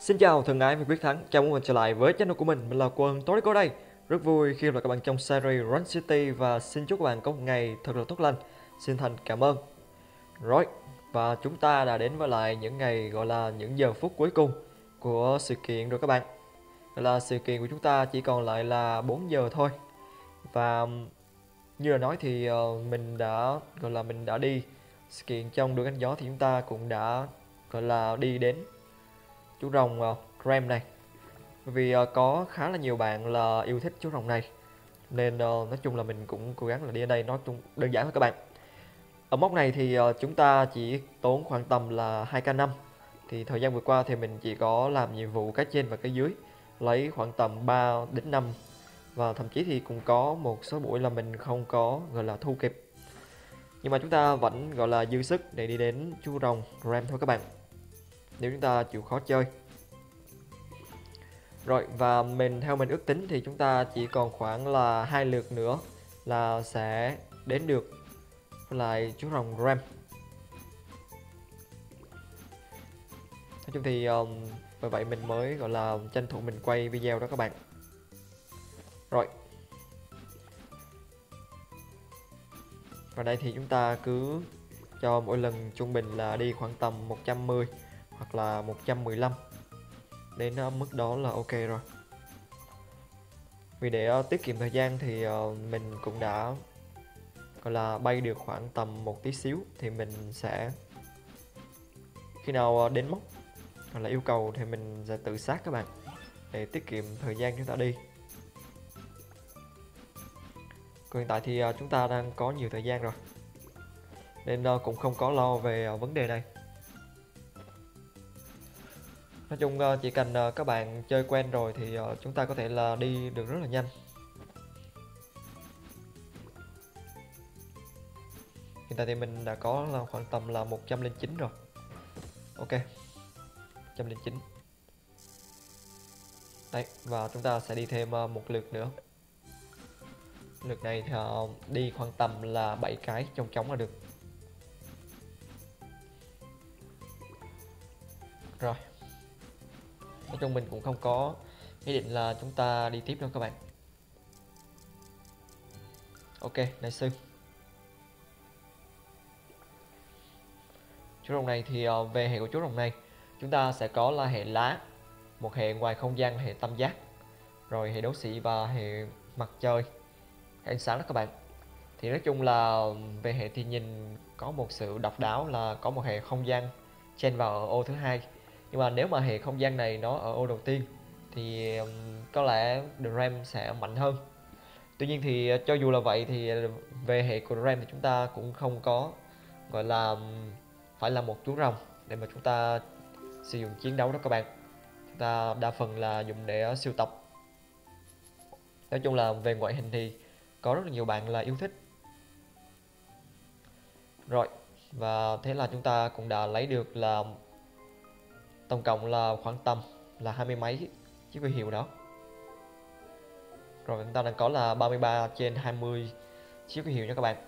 Xin chào thân ái, mình Quyết Thắng, chào mừng mình trở lại với channel của mình là Quân Torico đây. Rất vui khi gặp lại các bạn trong series Run City và xin chúc các bạn có một ngày thật là tốt lành. Xin thành cảm ơn. Rồi, và chúng ta đã đến với lại những ngày gọi là những giờ phút cuối cùng của sự kiện rồi các bạn. Gọi là sự kiện của chúng ta chỉ còn lại là 4 giờ thôi. Và như là nói thì mình đã mình đã đi sự kiện trong đuổi cánh gió thì chúng ta cũng đã gọi là đi đến chú rồng Ram này. Bởi vì có khá là nhiều bạn là yêu thích chú rồng này nên nói chung là mình cũng cố gắng là đi ở đây nó chung đơn giản thôi các bạn. Ở mốc này thì chúng ta chỉ tốn khoảng tầm là 2k5. Thì thời gian vừa qua thì mình chỉ có làm nhiệm vụ cái trên và cái dưới lấy khoảng tầm 3 đến 5, và thậm chí thì cũng có một số buổi là mình không có gọi là thu kịp. Nhưng mà chúng ta vẫn gọi là dư sức để đi đến chú rồng Ram thôi các bạn, nếu chúng ta chịu khó chơi. Rồi, và theo mình ước tính thì chúng ta chỉ còn khoảng là 2 lượt nữa là sẽ đến được với lại chú rồng Ram. Nói chung thì bởi vậy mình mới gọi là tranh thủ mình quay video đó các bạn. Rồi, và đây thì chúng ta cứ cho mỗi lần trung bình là đi khoảng tầm 110 hoặc là 115, đến mức đó là ok rồi. Vì để tiết kiệm thời gian thì mình cũng đã gọi là bay được khoảng tầm một tí xíu, thì mình sẽ khi nào đến mốc hoặc là yêu cầu thì mình sẽ tự sát các bạn, để tiết kiệm thời gian chúng ta đi. Còn hiện tại thì chúng ta đang có nhiều thời gian rồi nên cũng không có lo về vấn đề này. Nói chung chỉ cần các bạn chơi quen rồi thì chúng ta có thể là đi được rất là nhanh. Hiện tại thì mình đã có là khoảng tầm là 109 rồi. Ok, 109. Đấy, và chúng ta sẽ đi thêm một lượt nữa. Lượt này thì đi khoảng tầm là 7 cái trong trống là được. Rồi, nói chung mình cũng không có ý định là chúng ta đi tiếp đâu các bạn. Ok, nice. Chú rồng này thì về hệ của chú rồng này chúng ta sẽ có là hệ lá, một hệ ngoài không gian là hệ tam giác, rồi hệ đấu sĩ và hệ mặt trời, hệ ánh sáng đó các bạn. Thì nói chung là về hệ thì nhìn có một sự độc đáo là có một hệ không gian chen vào ở ô thứ hai. Nhưng mà nếu mà hệ không gian này nó ở ô đầu tiên thì có lẽ The Ram sẽ mạnh hơn. Tuy nhiên thì cho dù là vậy thì về hệ của The Ram thì chúng ta cũng không có gọi là phải là một chú rồng để mà chúng ta sử dụng chiến đấu đó các bạn. Chúng ta đa phần là dùng để siêu tập. Nói chung là về ngoại hình thì có rất là nhiều bạn là yêu thích. Rồi, và thế là chúng ta cũng đã lấy được là tổng cộng là khoảng tầm là 20 mấy chiếc huy hiệu đó. Rồi chúng ta đang có là 33 trên 20 chiếc huy hiệu nha các bạn.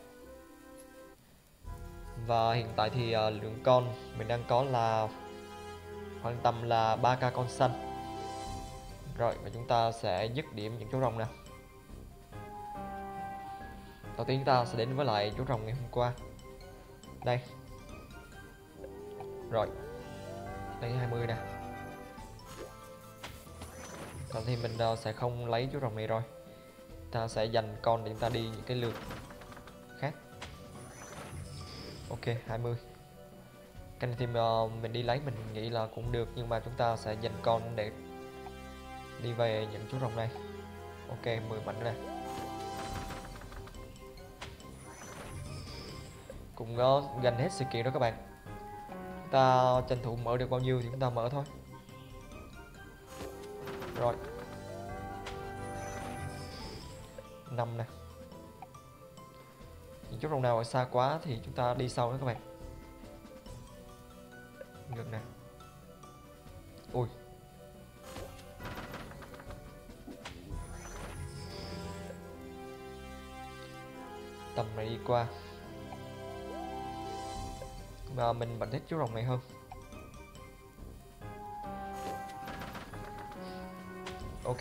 Và hiện tại thì lượng con mình đang có là khoảng tầm là 3k con xanh. Rồi, và chúng ta sẽ dứt điểm những chú rồng nè. Đầu tiên chúng ta sẽ đến với lại chú rồng ngày hôm qua. Đây. Rồi, đây 20 nè. Còn thì mình sẽ không lấy chú rồng này rồi. Ta sẽ dành con để chúng ta đi những cái lượt khác. Ok, 20. Cái này thì mình đi lấy mình nghĩ là cũng được, nhưng mà chúng ta sẽ dành con để đi về những chú rồng này. Ok, 10 mảnh nè. Cũng gần hết sự kiện đó các bạn. Chúng ta tranh thủ mở được bao nhiêu thì chúng ta mở thôi. Rồi, 5 nè. Những chú rồng nào ở xa quá thì chúng ta đi sau nữa các bạn. Ngược nè. Ui, tầm này đi qua. Mà mình vẫn thích chú rồng này hơn. Ok,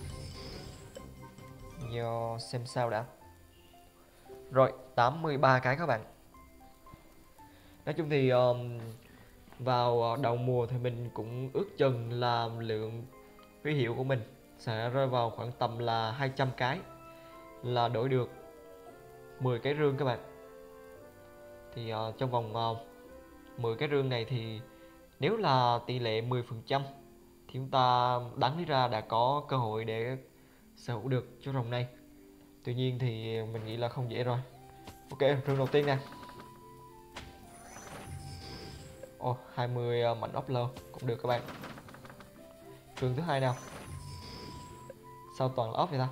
giờ xem sao đã. Rồi 83 cái các bạn. Nói chung thì vào đầu mùa thì mình cũng ước chừng là lượng huy hiệu của mình sẽ rơi vào khoảng tầm là 200 cái, là đổi được 10 cái rương các bạn. Thì trong vòng 10 cái rương này thì nếu là tỷ lệ 10% thì chúng ta đáng lý ra đã có cơ hội để sở hữu được chú rồng này. Tuy nhiên thì mình nghĩ là không dễ rồi. Ok, rương đầu tiên nè. 20 mảnh ốc lơ cũng được các bạn. Rương thứ hai nào. Sao toàn là ốc vậy ta?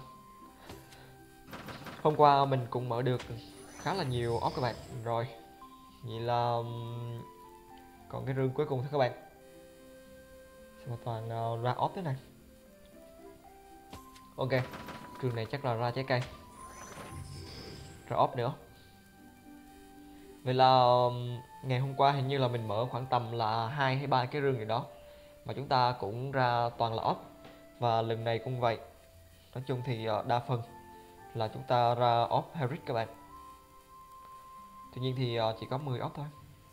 Hôm qua mình cũng mở được khá là nhiều ốc các bạn. Rồi, vậy là còn cái rương cuối cùng thôi các bạn. Sao toàn ra ốc thế này. Ok, rương này chắc là ra trái cây. Rồi ốc nữa. Vậy là ngày hôm qua hình như là mình mở khoảng tầm là 2 hay 3 cái rương gì đó, mà chúng ta cũng ra toàn là ốc. Và lần này cũng vậy. Nói chung thì đa phần là chúng ta ra ốc Herrick các bạn. Tuy nhiên thì chỉ có 10 ốc thôi.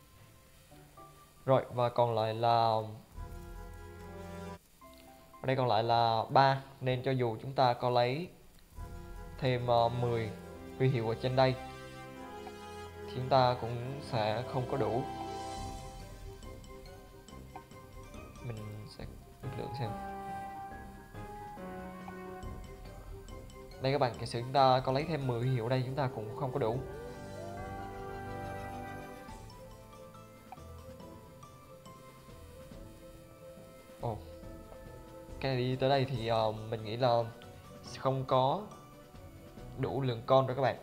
Rồi và còn lại là ở đây còn lại là 3, nên cho dù chúng ta có lấy thêm 10 huy hiệu ở trên đây thì chúng ta cũng sẽ không có đủ. Mình sẽ ước lượng xem. Đây các bạn,假sử chúng ta có lấy thêm 10 huy hiệu ở đây chúng ta cũng không có đủ. Cái này đi tới đây thì mình nghĩ là không có đủ lượng con rồi các bạn.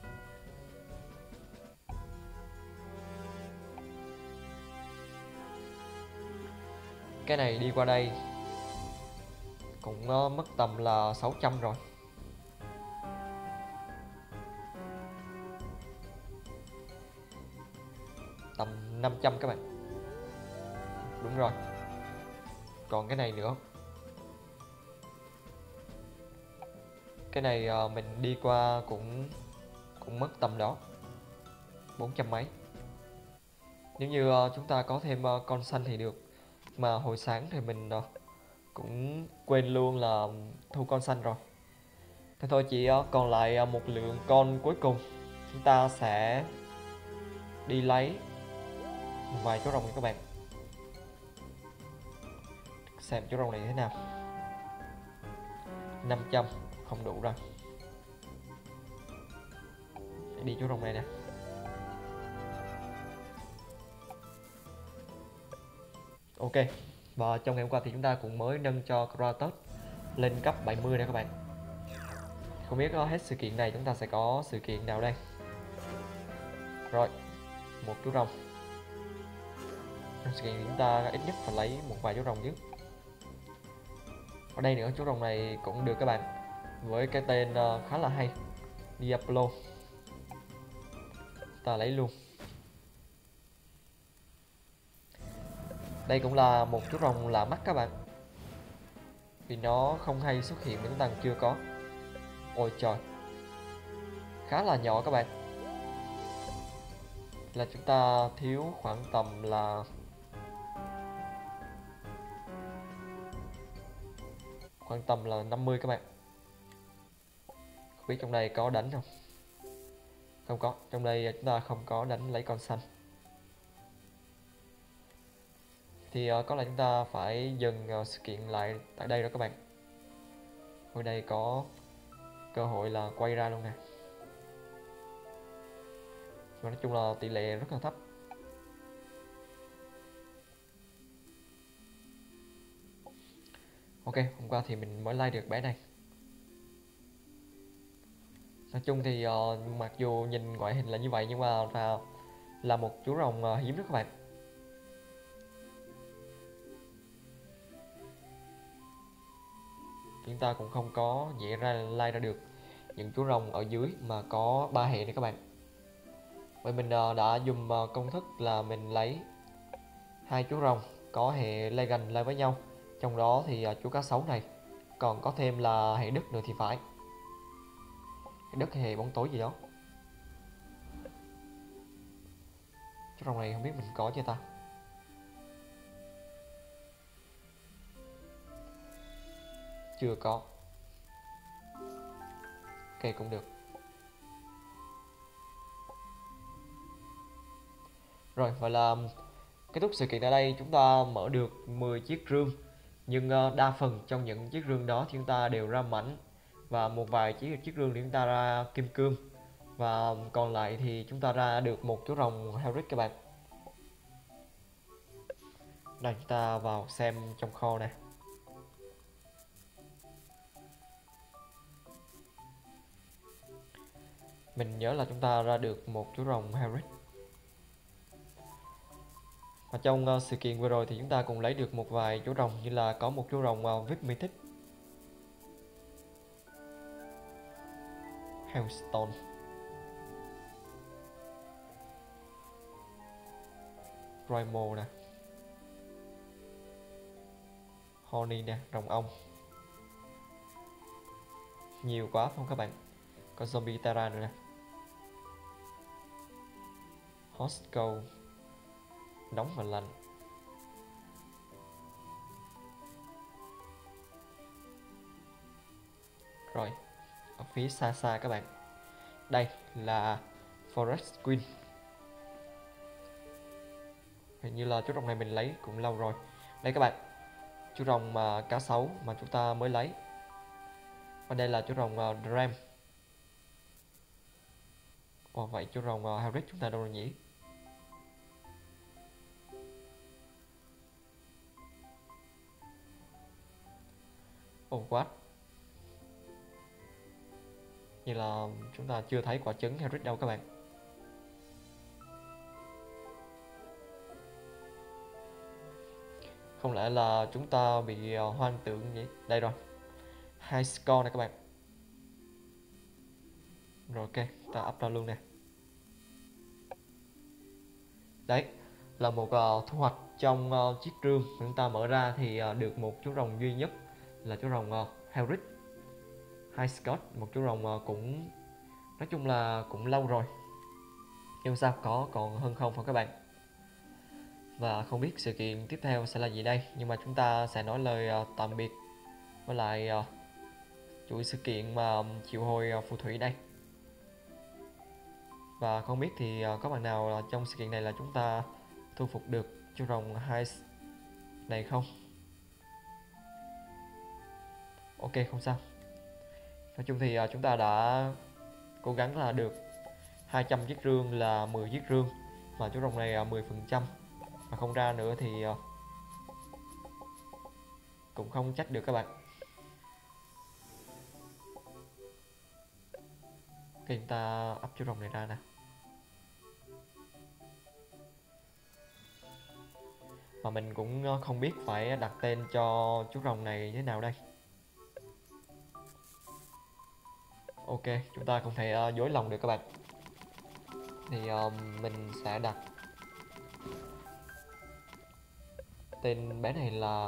Cái này đi qua đây cũng mất tầm là 600 rồi. Tầm 500 các bạn. Đúng rồi. Còn cái này nữa. Cái này mình đi qua cũng mất tầm đó 400 mấy. Nếu như chúng ta có thêm con xanh thì được. Mà hồi sáng thì mình cũng quên luôn là thu con xanh rồi. Thế thôi, chỉ còn lại một lượng con cuối cùng. Chúng ta sẽ đi lấy một vài chú rồng này các bạn. Xem chú rồng này thế nào. 500 không đủ rồi. Đi chú rồng này nè. Ok. Và trong ngày hôm qua thì chúng ta cũng mới nâng cho Kratos lên cấp 70 nè các bạn. Không biết hết sự kiện này chúng ta sẽ có sự kiện nào đây. Rồi, một chú rồng. Trong sự kiện thì chúng ta ít nhất phải lấy một vài chú rồng chứ. Ở đây nữa, chú rồng này cũng được các bạn, với cái tên khá là hay, Diablo. Ta lấy luôn. Đây cũng là một chú rồng lạ mắt các bạn, vì nó không hay xuất hiện những tầng chưa có. Ôi trời, khá là nhỏ các bạn. Là chúng ta thiếu khoảng tầm là khoảng tầm là 50 các bạn. Không biết trong đây có đánh không? Không có, trong đây chúng ta không có đánh lấy con xanh. Thì có lẽ chúng ta phải dừng sự kiện lại tại đây rồi các bạn. Hồi đây có cơ hội là quay ra luôn nè. Mà nói chung là tỷ lệ rất là thấp. Ok, hôm qua thì mình mới like được bé này. Nói chung thì mặc dù nhìn ngoại hình là như vậy nhưng mà là một chú rồng hiếm đó các bạn. Chúng ta cũng không có dễ like ra được những chú rồng ở dưới mà có 3 hệ này các bạn. Vậy mình đã dùng công thức là mình lấy hai chú rồng có hệ Legend lại với nhau. Trong đó thì chú cá sấu này Còn có thêm là hệ đất nữa thì phải. Hệ đất hay hệ bóng tối gì đó. Chú rồng này không biết mình có chưa ta. Chưa có. Ok cũng được. Rồi vậy là kết thúc sự kiện tại đây. Chúng ta mở được 10 chiếc rương. Nhưng đa phần trong những chiếc rương đó thì chúng ta đều ra mảnh. Và một vài chiếc rương thì chúng ta ra kim cương. Và còn lại thì chúng ta ra được một chú rồng Hellric các bạn. Đây chúng ta vào xem trong kho nè. Mình nhớ là chúng ta ra được một chú rồng Hellric. Và trong sự kiện vừa rồi thì chúng ta cũng lấy được một vài chú rồng, như là có một chú rồng VIP Mythic Hailstone, Primal nè, Horny nè, rồng ong. Nhiều quá không các bạn. Có zombie Terra nữa nè. Hot Skull, nóng và lạnh. Rồi, ở phía xa xa các bạn, đây là Forest Queen. Hình như là chú rồng này mình lấy cũng lâu rồi. Đây các bạn, chú rồng cá sấu mà chúng ta mới lấy. Và đây là chú rồng Dram. Ồ, vậy chú rồng Hellric chúng ta đâu rồi nhỉ? Oh what? Như là chúng ta chưa thấy quả trứng Hellric đâu các bạn. Không lẽ là chúng ta bị hoang tưởng nhỉ? Đây rồi, 2 score này các bạn. Rồi ok, ta up ra luôn nè. Đấy là một thu hoạch trong chiếc rương. Chúng ta mở ra thì được một chú rồng duy nhất là chú rồng Hellric. Hai Scott, một chú rồng cũng nói chung là cũng lâu rồi, nhưng sao có còn hơn không phải các bạn. Và không biết sự kiện tiếp theo sẽ là gì đây, nhưng mà chúng ta sẽ nói lời tạm biệt với lại chuỗi sự kiện mà triệu hồi phù thủy đây. Và không biết thì có bạn nào trong sự kiện này là chúng ta thu phục được chú rồng Heist này không? Ok không sao. Nói chung thì chúng ta đã cố gắng là được 200 chiếc rương là 10 chiếc rương, mà chú rồng này 10%, mà không ra nữa thì cũng không trách được các bạn. Khi chúng ta up chú rồng này ra nè. Mà mình cũng không biết phải đặt tên cho chú rồng này thế nào đây. Ok, chúng ta không thể dối lòng được các bạn. Thì mình sẽ đặt tên bé này là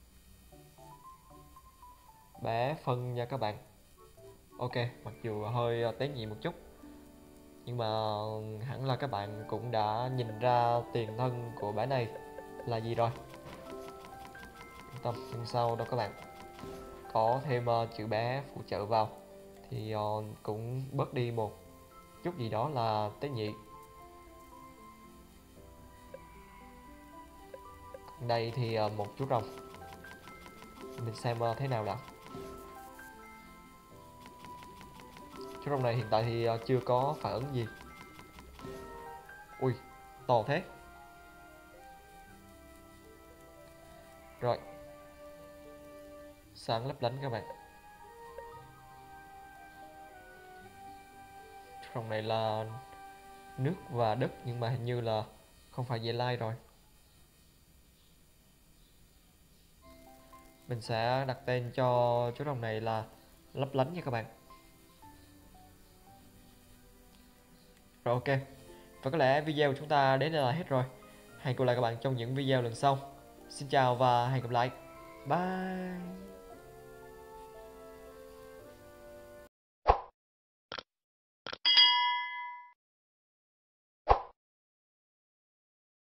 bé Phân nha các bạn. Ok, mặc dù hơi tế nhị một chút, nhưng mà hẳn là các bạn cũng đã nhìn ra tiền thân của bé này là gì rồi. Yên tâm, nhưng sau đâu các bạn, có thêm chữ bé phụ trợ vào thì cũng bớt đi một chút gì đó là tế nhị. Đây thì một chú rồng, mình xem thế nào đã. Chú rồng này hiện tại thì chưa có phản ứng gì. Ui, to thế. Rồi, sáng lấp lánh các bạn. Chú rồng này là nước và đất, nhưng mà hình như là không phải dễ lai rồi. Mình sẽ đặt tên cho chú rồng này là lấp lánh nha các bạn. Rồi ok, và có lẽ video của chúng ta đến đây là hết rồi. Hẹn gặp lại các bạn trong những video lần sau. Xin chào và hẹn gặp lại. Bye.